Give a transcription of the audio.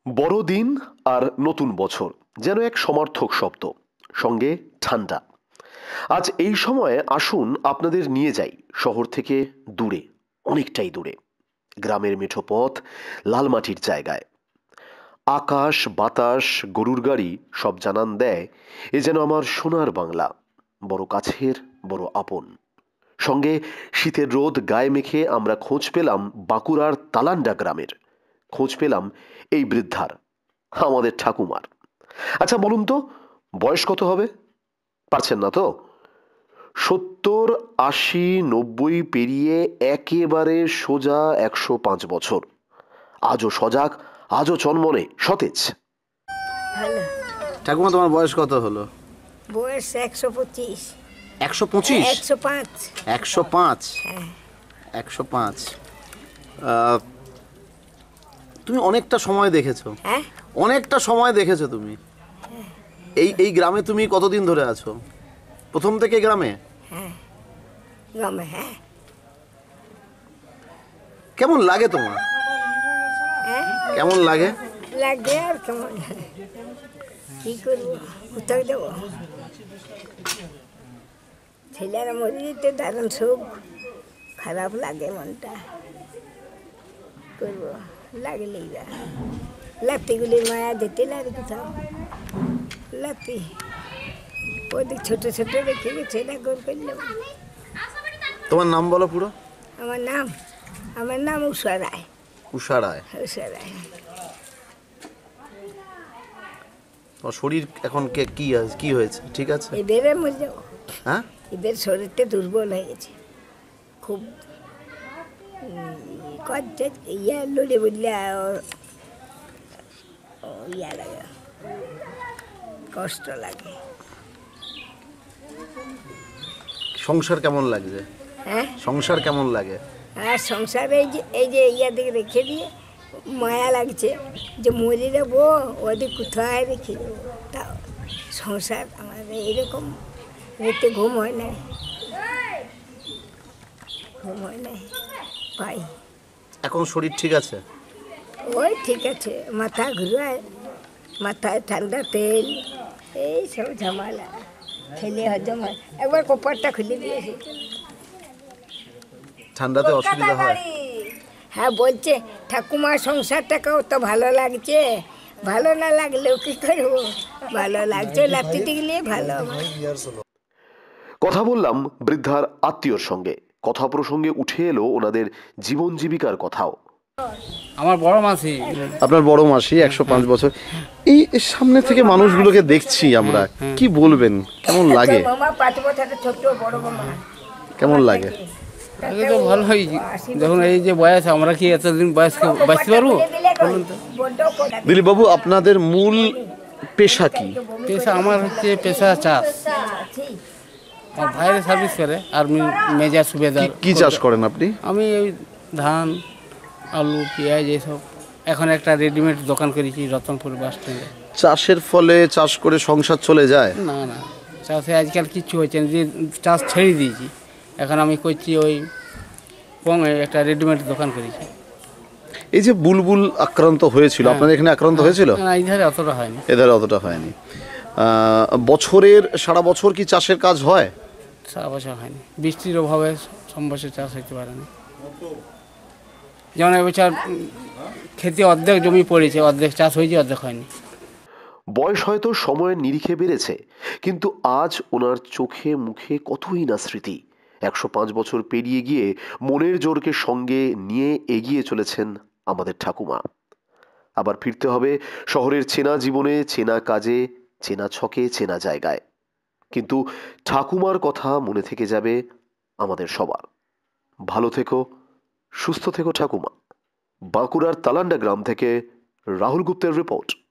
বড়দিন আর নতুন বছর যেন এক সমার্থক শব্দ, সঙ্গে ঠান্ডা। আজ এই সময়ে আসুন আপনাদের নিয়ে যাই শহর থেকে দূরে, অনেকটাই দূরে, গ্রামের মেঠো পথ, লাল মাটির জায়গায়। আকাশ বাতাস গরুর গাড়ি সব জানান দেয় এ যেন আমার সোনার বাংলা, বড় কাছের, বড় আপন। সঙ্গে শীতের রোদ গায়ে মেখে আমরা খোঁজ পেলাম বাঁকুড়ার তালান্ডা গ্রামের, খোঁজ পেলাম এই বৃদ্ধার, আমাদের ঠাকুমার। আচ্ছা বলুন তো, বয়স কত হবে? পারছেন না তো? 70, 80, 90 পেরিয়ে একেবারে সোজা 105 বছর। আজও সজাগ, আজও চনমনে সতেজ। ভালো। ঠাকুমা, তোমার বয়স কত হলো? বয়স 125। 125? 105। 105? হ্যাঁ। 105। তুমি অনেকটা সময় দেখেছো। হ্যাঁ, অনেকটা সময় দেখেছো তুমি। এই গ্রামে তুমি কতদিন ধরে আছো? প্রথম থেকে গ্রামে? হ্যাঁ, গ্রামে। হ্যাঁ। কেমন লাগে তোমার? হ্যাঁ, কেমন লাগে? লাগে আর কেমন, কি করবো, কোথায় দেবো? ছেলেরা মরে যেতে দারুণ সুখ, খারাপ লাগে মনটা, করবো, লাগলেই যা। লাতিগুলির মায়া যেতে লাগে কোথাও, লাতি ওদের ছোট ছোট রেখে গেছে, না গোল করলাম। তোমার নাম বলো পুরো। আমার নাম উষা রায়। উষা রায়। উষা রায়। তোমার শরীর এখন কি হয়েছে? ঠিক আছে? এবারে মরে যাবো। হ্যাঁ, এবার শরীরটা দুর্বল হয়ে গেছে খুব। লড়ে বললে ইয়া লাগে, কষ্ট লাগে। সংসার কেমন লাগছে? হ্যাঁ, সংসার কেমন লাগে? আর সংসারে এই যে ইয়া দিকে রেখে দিয়ে মায়া লাগছে যে মরে যাবো, ওদের কোথায় রেখে দেবো। তাও সংসার আমাদের এরকম, রাতে ঘুম হয় না, পাই। এখন শরীর ঠিক আছে? ওই ঠিক আছে, মাথা ঘুরায়, মাথায় ঠান্ডা তেল, এই সব ঝামেলা, খেলে হজম হয়। একবার কপারটা খুলে দিয়েছে। ঠান্ডাতে অসুবিধা হয়? হ্যাঁ, বলছে ঠাকুমার সংসারটাকেও তো ভালো লাগছে, ভালো না লাগলেও কি করবো, ভালো লাগছে, লাগতে গেলে ভালো। কথা বললাম বৃদ্ধার আত্মীয়র সঙ্গে, কথা প্রসঙ্গে উঠে এলো ওনাদের জীবন জীবিকার কথাও। আমার বড় মাসি। আপনার বড় মাসি 105 বছর। এই সামনে থেকে মানুষগুলোকে দেখছি আমরা, কি বলবেন? কেমন লাগে? 5 বছরের ছোট বড় মামা। কেমন লাগে? আগে তো ভালোই, যখন এই যে বয়স, আমরা কি এতদিন বয়সকে বাঁচতে পারবো? দিলীপ বাবু, আপনাদের মূল পেশা কি? পেশা আমার হচ্ছে পেশা চাষ। আমার ভাইরে সার্ভিস করে, আর্মি মেজর সুবেদার। কি চাষ করেন আপনি? আমি ওই ধান, আলু, পেঁয়াজ এইসব। এখন একটা রেডিমেড দোকান করেছি রতনপুর বাস স্ট্যান্ডে। চাষের ফলে চাষ করে সংসার চলে যায়? না না, চাষে আজকাল কিচ্ছু হচ্ছে না, যে চাষ ছেড়ে দিয়েছি। এখন আমি করছি ওই একটা রেডিমেড দোকান করেছি। এই যে বুলবুল আক্রান্ত হয়েছিল, আপনাদের এখানে আক্রান্ত হয়েছিল? না, এই ধারে অতটা হয়নি। এধারে অতটা হয়নি। সারা বছর কি চাষের কাজ হয়? সারা বছর হয়নি, বৃষ্টির অভাবে সব বছর চাষ হইতে পারেনি। যেমন এবছর খেতে অর্ধেক জমি পড়েছে, অর্ধেক চাষ হয়েছে, অর্ধেক হয়নি। বয়স হয়তো সময়ের নিরিখে বেড়েছে, কিন্তু আজ ওনার চোখে মুখে কতই না স্মৃতি। 105 বছর পেরিয়ে গিয়ে মনের জোরকে সঙ্গে নিয়ে এগিয়ে চলেছেন আমাদের ঠাকুমা। আবার ফিরতে হবে শহরের চেনা জীবনে, চেনা কাজে, চেনা ছকে, চেনা জায়গায়। কিন্তু ঠাকুমার কথা মনে থেকে যাবে আমাদের সবার। ভালো থেকো, সুস্থ থেকো ঠাকুমা। বাঁকুড়ার তালান্ডা গ্রাম থেকে রাহুল গুপ্তের রিপোর্ট।